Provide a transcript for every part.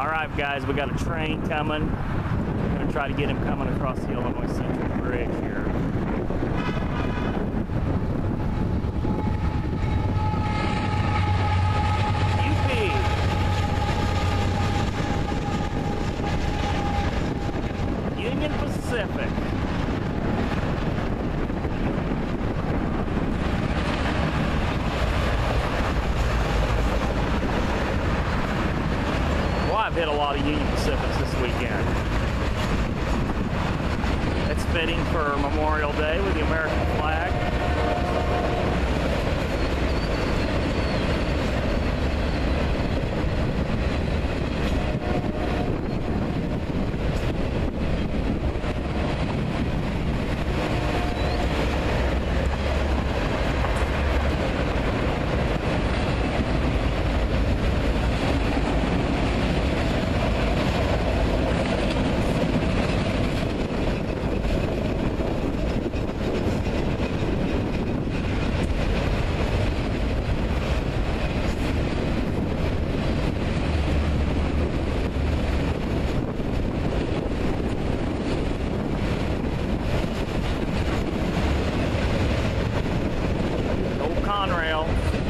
Alright guys, we got a train coming. I'm going to try to get him coming across the Illinois Central Bridge here. UP. Union Pacific. I've hit a lot of Union Pacifics this weekend. It's fitting for Memorial Day with the American flag. Conrail.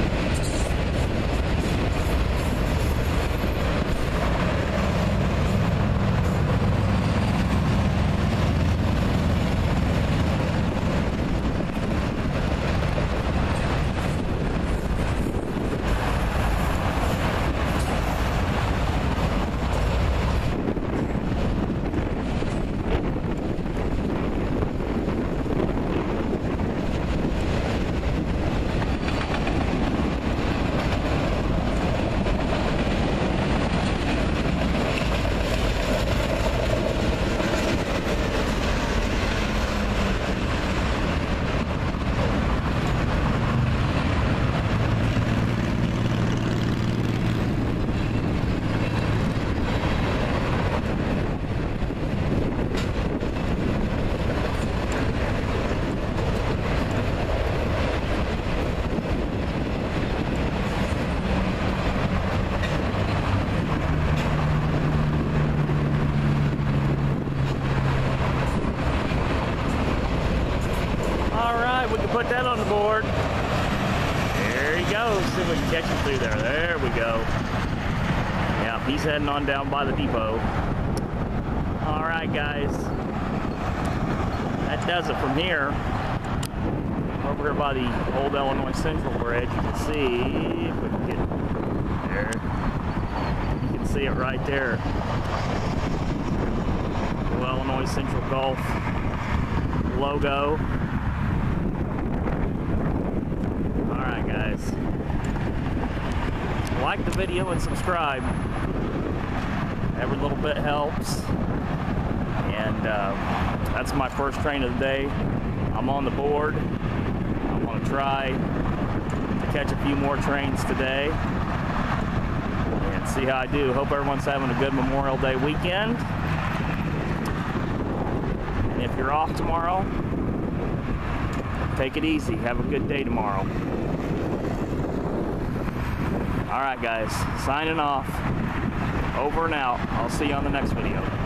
We can put that on the board. There he goes. See if we can catch him through there. There we go. Yeah, he's heading on down by the depot. Alright guys. That does it from here. Over here by the old Illinois Central Bridge, you can see if we can get there. You can see it right there. The Illinois Central Gulf logo. Alright guys, like the video and subscribe. Every little bit helps. And that's my first train of the day. I'm on the board. I'm going to try to catch a few more trains today and see how I do. Hope everyone's having a good Memorial Day weekend. And if you're off tomorrow, take it easy. Have a good day tomorrow. Alright guys, signing off. Over and out. I'll see you on the next video.